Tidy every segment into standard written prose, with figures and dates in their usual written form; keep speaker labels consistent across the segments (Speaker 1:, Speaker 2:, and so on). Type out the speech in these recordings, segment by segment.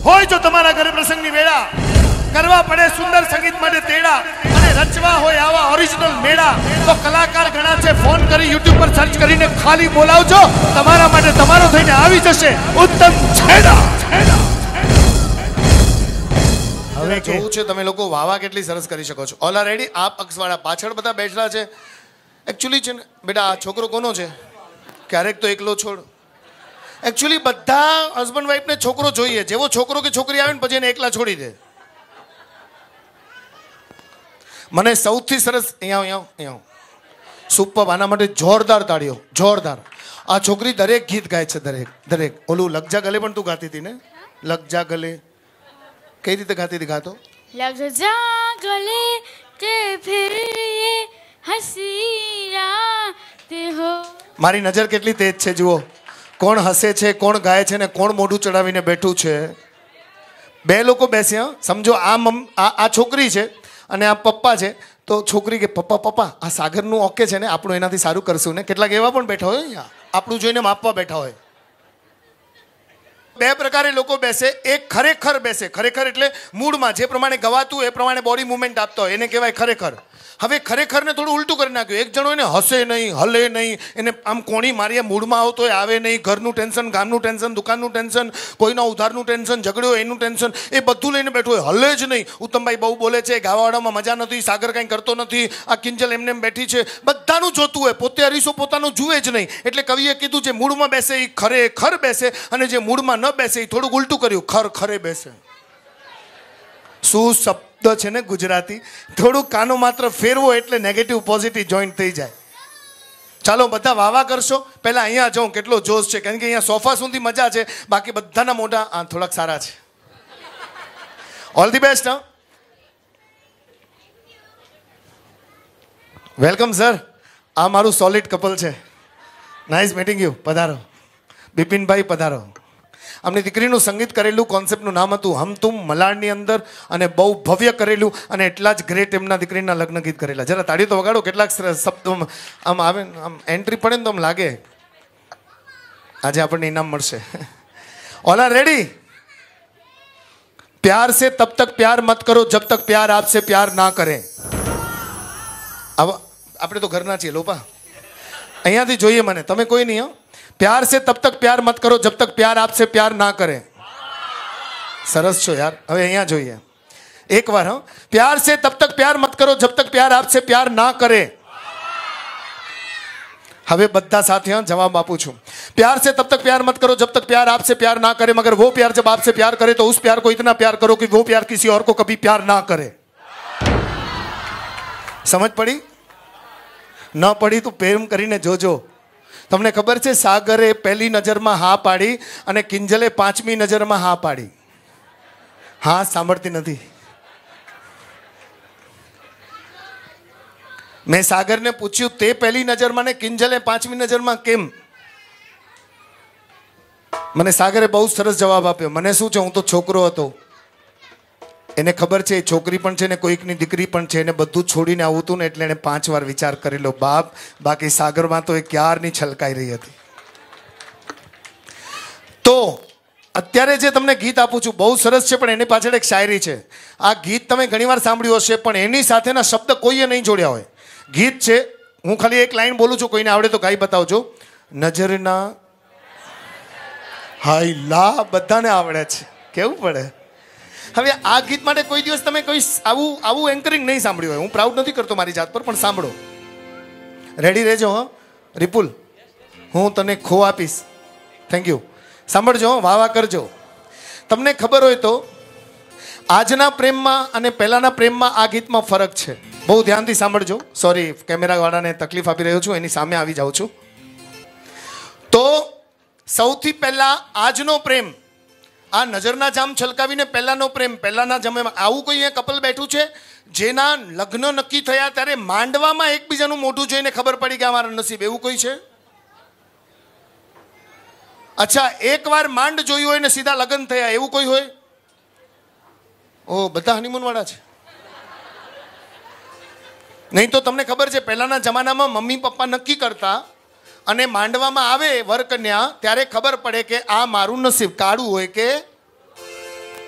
Speaker 1: હોય જો તમારા ઘરે પ્રસંગની વેળા, કરવા પડે સુંદર સંગીત માટે તેડા, અને રચવા હોય આવા ઓરિજિનલ મેળા, તો કલાકાર ઘણા છે, ફોન કરી YouTube પર સર્ચ કરીને ખાલી બોલાવજો, તમારા માટે તમારો થઈને આવી જશે ઉત્તમ છેડા. હવે જોવું છે તમે લોકો વાવા કેટલી સરસ કરી શકો છો. All are ready? આ પક્ષવાળા પાછળ બધા બેઠેલા છે. એકચ્યુઅલી છે ને બેટા, આ છોકરો કોનો છે? ક્યારેક તો એકલો છોડ. એકચ્યુઅલી બધા હસબન્ડ વાઈફને છોકરો જોઈએ. જેવો છોકરો કે છોકરી આવે ને પછી એને એકલા છોડી દે. મને સૌથી સરસ અહીંયા સુપર, આના માટે જોરદાર તાળીઓ, જોરદાર. આ છોકરી દરેક ગીત ગાય છે, દરેક. ઓલું લગ જા ગલે પણ તું ગાતી હતી ને? લગ જા ગલે કઈ રીતે ગાતી હતી? ગાતો
Speaker 2: લગ જા ગલે કે ફિર યે હસી રાત હો.
Speaker 1: મારી નજર કેટલી તેજ છે, જુઓ કોણ હસે છે, કોણ ગાય છે ને કોણ મોઢું ચડાવીને બેઠું છે. બે લોકો બેસ્યા, સમજો આ છોકરી છે અને આ પપ્પા છે. તો છોકરી કે પપ્પા આ સાગરનું ઓકે છે ને, આપણું એનાથી સારું કરશું ને. કેટલાક એવા પણ બેઠા હોય અહીંયા, આપણું જોઈને માપવા બેઠા હોય. બે પ્રકારે લોકો બેસે. એક ખરેખર બેસે. ખરેખર એટલે મૂડમાં જે પ્રમાણે ગવાતું એ પ્રમાણે બોડી મુવમેન્ટ આપતો હોય, એને કહેવાય ખરેખર. હવે ખરેખરને થોડું ઉલટું કરી નાખ્યું. એક જણો એને હસે નહીં, હલે નહીં, એને આમ કોણી મારીએ, મૂડમાં આવતો હોય આવે નહીં, ઘરનું ટેન્શન, ગામનું ટેન્શન, દુકાનનું ટેન્શન, કોઈના ઉધારનું ટેન્શન, ઝઘડ્યો એનું ટેન્શન, એ બધું લઈને બેઠું હોય, હલે જ નહીં. ઉત્તમભાઈ બહુ બોલે છે, ગાવાવાળામાં મજા નથી, સાગર કાંઈ કરતો નથી, આ કિંજલ એમને એમ બેઠી છે, બધાનું જોતું હોય, પોતે અરીસો પોતાનું જુએ જ નહીં. એટલે કવિએ કીધું જે મૂડમાં બેસે એ ખરેખર બેસે, અને જે મૂડમાં ન બેસે એ થોડુંક ઉલટું કર્યું, ખરે બેસે. શું શબ્દ છે ને ગુજરાતી! થોડુંક કાનો માત્ર ફેરવો એટલે નેગેટિવ પોઝિટિવ જોઈન્ટ થઈ જાય. ચાલો બધા વાવા કરશો. પહેલા અહીંયા જાઉં કેટલો જોશ છે, કારણ કે અહીંયા સોફા સુધી મજા છે, બાકી બધાના મોઢા થોડાક સારા છે. All the best. Welcome sir. આ મારું સોલિડ કપલ છે. Nice meeting you. પધારો બિપિનભાઈ, પધારો. અમને દીકરીનું સંગીત કરેલું, કોન્સેપ્ટનું નામ હતું હમ તુમ, મલાડની અંદર, અને બહુ ભવ્ય કરેલું, અને એટલા જ ગ્રેટ એમના દીકરીના લગ્ન ગીત કરેલા. જરા તાળી તો વગાડો. કેટલાક શબ્દો આમ આવે, આમ એન્ટ્રી પડે ને તો આમ લાગે આજે આપણને ઇનામ મળશે. All are ready? प्यार से तब तक प्यार मत करो जब तक प्यार आपसे प्यार ना करे. આપણે તો ઘરના છીએ લોપા, અહીંયાથી જોઈએ મને, તમે કોઈ નહીં. प्यार से तब तक प्यार मत करो जब तक प्यार आपसे प्यार ना करे. सरस છો યાર. હવે અહીંયા જોઈએ એક વાર. प्यार से तब तक प्यार मत करो जब तक प्यार आपसे प्यार ना करे. હવે બધા સાથે જવાબ આપું છું. प्यार से तब तक प्यार मत करो जब तक प्यार आपसे प्यार ना करे, मगर वो प्यार जब आपसे प्यार करे तो उस प्यार को इतना प्यार करो कि वो प्यार किसी और को कभी प्यार ना करे. समझ पड़ी? ન પડી તો પ્રેમ કરીને જોજો. તમને ખબર છે સાગરે પહેલી નજરમાં હા પાડી અને કિંજલે 5મી નજરમાં હા પાડી. હા સાંભળતી નથી. મેં સાગરને પૂછ્યું તે પહેલી નજરમાં ને કિંજલે 5મી નજરમાં કેમ? મને સાગરે બહુ સરસ જવાબ આપ્યો. મને શું છે, હું તો છોકરો હતો, એને ખબર છે છોકરી પણ છે ને કોઈકની દીકરી પણ છે, એને બધું છોડીને આવું હતું ને એટલે એને 5 વાર વિચાર કરેલો બાપ. બાકી સાગરમાં તો એ ક્યારની છલકાઈ રહી હતી. તો અત્યારે જે તમને ગીત આપું છું બહુ સરસ છે, પણ એની પાછળ એક શાયરી છે. આ ગીત તમે ઘણીવાર સાંભળ્યું હશે, પણ એની સાથેના શબ્દ કોઈએ નહીં જોડ્યા હોય. ગીત છે, હું ખાલી એક લાઈન બોલું છું, કોઈને આવડે તો ગાઈ બતાવજો. નજરના હાય લા, બધાને આવડે છે, કેવું પડે. હવે આ ગીત માટે કોઈ દિવસ તમે કોઈ આવું એન્કરિંગ નહીં સાંભળ્યું હોય. હું પ્રાઉડ નથી કરતો મારી જાત પર, પણ સાંભળો. રેડી રહેજો. રિપુલ, હું તને ખો આપીશ. Thank you. સાંભળજો, વાવા કરજો. તમને ખબર હોય તો આજના પ્રેમમાં અને પહેલાના પ્રેમમાં આ ગીતમાં ફરક છે. બહુ ધ્યાનથી સાંભળજો. સોરી, કેમેરાવાળાને તકલીફ આપી રહ્યો છું, એની સામે આવી જાઉં છું. તો સૌથી પહેલા આજનો પ્રેમ, આ નજરના જામ છલકાવીને પહેલાનો પ્રેમ, પહેલાના જમાનામાં આવું કોઈ અહીંયા કપલ બેઠું છે જેના લગ્ન નક્કી થયા ત્યારે માંડવામાં એકબીજાનું મોઢું જોઈને ખબર પડી કે અમારા નસીબ, એવું કોઈ છે? અચ્છા, એકવાર માંડ જોયું હોય ને સીધા લગ્ન થયા, એવું કોઈ હોય? ઓ, બધા હનીમૂન વાળા છે. નહીં તો તમને ખબર છે પહેલાના જમાનામાં મમ્મી પપ્પા નક્કી કરતા અને માંડવામાં આવે વરકન્યા ત્યારે ખબર પડે કે આ મારું નસીબ કાળું હોય કે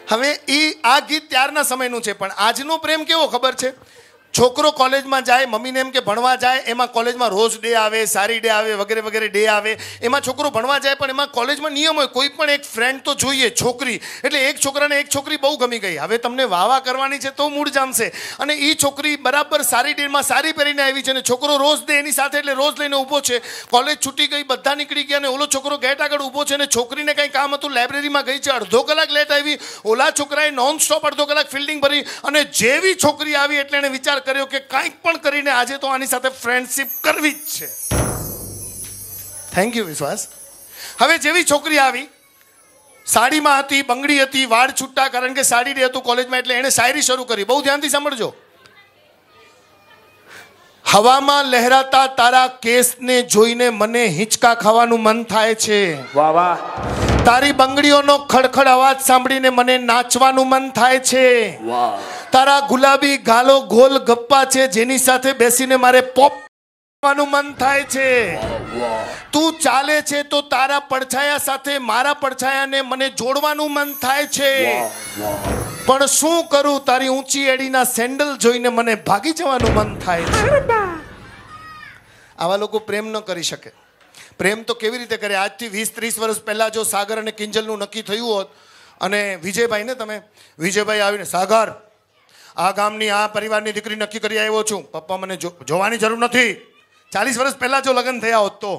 Speaker 1: હવે આ ગીત ત્યારના સમયનું છે, પણ આજનો પ્રેમ કેવો ખબર છે? છોકરો કોલેજમાં જાય, મમ્મીને એમ કે ભણવા જાય, એમાં કોલેજમાં રોઝ ડે આવે, સારી ડે આવે, વગેરે વગેરે ડે આવે, એમાં છોકરો ભણવા જાય, પણ એમાં કોલેજમાં નિયમ હોય કોઈ પણ એક ફ્રેન્ડ તો જોઈએ, છોકરી. એટલે એક છોકરાને એક છોકરી બહુ ગમી ગઈ. હવે તમને વાવા કરવાની છે તો મૂડ જામશે. અને એ છોકરી બરાબર સારી ડેમાં સારી પહેરીને આવી છે, અને છોકરો રોઝ ડે એની સાથે એટલે રોઝ લઈને ઊભો છે. કોલેજ છૂટી ગઈ, બધા નીકળી ગયા, અને ઓલો છોકરો ગેટ આગળ ઊભો છે, અને છોકરીને કંઈ કામ હતું, લાઇબ્રેરીમાં ગઈ છે, અડધો કલાક લેટ આવી. ઓલા છોકરાએ નોન સ્ટોપ અડધો કલાક ફિલ્ડિંગ ભરી, અને જેવી છોકરી આવી એટલે એણે વિચાર કર્યો કે કંઈક પણ કરીને આજે તો આની સાથે ફ્રેન્ડશિપ કરવી જ છે. થેન્ક યુ વિશ્વાસ. હવે જેવી છોકરી આવી, સાડીમાં હતી, બંગડી હતી, વાળ છૂટા, કારણ કે સાડી ડે હતું કોલેજમાં, એટલે એણે શાયરી શરૂ કરી. બહુ ધ્યાનથી સાંભળજો. હવામાં લહેરાતા તારા કેસને જોઈને મને હિંચકા ખાવાનું મન થાય છે.
Speaker 3: વાહ વાહ.
Speaker 1: તારી બંગડીઓનો ખડખડ અવાજ સાંભળીને મને નાચવાનું મન થાય છે.
Speaker 3: વાહ.
Speaker 1: તારા ગુલાબી ગાલો ગોલ ગપ્પા છે, જેની સાથે બેસીને મારે પોપ કરવાનું મન થાય છે. તું ચાલે છે તો તારા પડછાયા સાથે મારા પડછાયાને મને જોડવાનું મન થાય છે. પણ શું કરું, તારી ઊંચી એડીના સેન્ડલ જોઈને મને ભાગી જવાનું મન થાય છે. આવા લોકો પ્રેમ ન કરી શકે. પ્રેમ તો કેવી રીતે કરે? આજથી 20-30 વર્ષ પહેલા જો સાગર અને કિંજલનું નક્કી થયું હોત, અને વિજયભાઈ ને તમે, વિજયભાઈ આવીને, સાગર આ ગામની આ પરિવારની દીકરી નક્કી કરી આવ્યો છું, પપ્પા મને જોવાની જરૂર નથી. 40 વર્ષ પહેલા જો લગ્ન થયા હોત તો.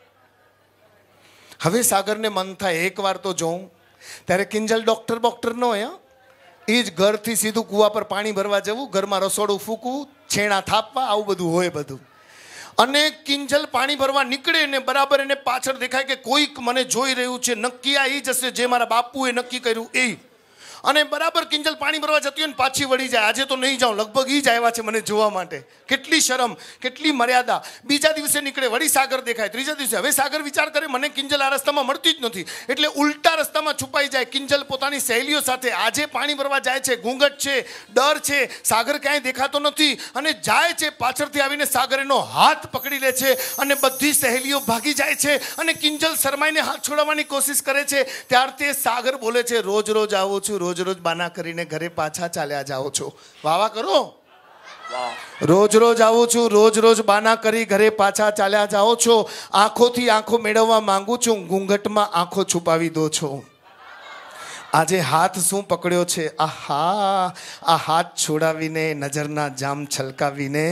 Speaker 1: હવે સાગરને મન થાય એકવાર તો જોઉં. ત્યારે કિંજલ ડોક્ટર ન હોય, એ જ ઘરથી સીધું કૂવા પર પાણી ભરવા જવું, ઘરમાં રસોડું ફૂકવું, છેણા થાપવા, આવું બધું હોય બધું. અને કિંજલ પાણી ભરવા નીકળે ને બરાબર એને પાછળ દેખાય કે કોઈક મને જોઈ રહ્યું છે. નક્કી આ એ જ હશે જે મારા બાપુએ નક્કી કર્યું એ. અને બરાબર કિંજલ પાણી ભરવા જતી હોય ને પાછી વળી જાય. આજે તો નહીં જાઉં, લગભગ એ જ આવ્યા છે મને જોવા માટે. કેટલી શરમ, કેટલી મર્યાદા. બીજા દિવસે નીકળે, વળી સાગર દેખાય. ત્રીજા દિવસે હવે સાગર વિચાર કરે મને કિંજલ આ રસ્તામાં મળતી જ નથી, એટલે ઉલટા રસ્તામાં છુપાઈ જાય. કિંજલ પોતાની સહેલીઓ સાથે આજે પાણી ભરવા જાય છે, ઘૂંઘટ છે, ડર છે, સાગર ક્યાંય દેખાતો નથી, અને જાય છે. પાછળથી આવીને સાગર એનો હાથ પકડી લે છે, અને બધી સહેલીઓ ભાગી જાય છે, અને કિંજલ શરમાઈને હાથ છોડાવવાની કોશિશ કરે છે. ત્યારથી સાગર બોલે છે, રોજ રોજ આવું છું, રોજ રોજ બાના કરીને ઘરે પાછા ચાલ્યા જાઓ છો. વાવા કરો. રોજ રોજ આવું છું, રોજ રોજ બાના કરી ઘરે પાછા ચાલ્યા જાઓ છો. આંખોથી આંખો મેળવવા માંગુ છું, ઘૂંઘટમાં આંખો છુપાવી દો છો. આજે હાથ શું પકડ્યો છે, આહા, આ હાથ છોડાવીને નજરના જામ છલકાવીને,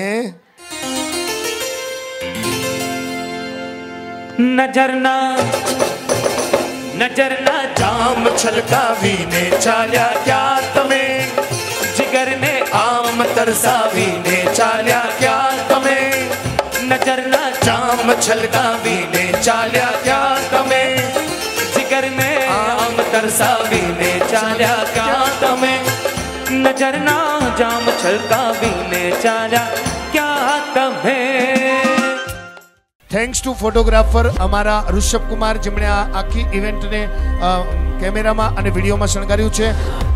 Speaker 1: નજરના જામ છલકાવીને ચાલ્યા ક્યાં તમે, જીગરને આમ તરસાવીને ચાલ્યા ક્યાં તમે, નજરના જામ છલકાવીને ચાલ્યા ક્યાં તમે, જીગરને આમ તરસાવીને ચાલ્યા ક્યાં તમે, નજરના જામ છલકાવીને ચાલ્યા ક્યાં તમે. થેન્ક્સ ટુ ફોટોગ્રાફર અમારા ઋષભ કુમાર, જેમણે આ આખી ઇવેન્ટને કેમેરામાં અને વિડીયોમાં શણગાર્યું છે.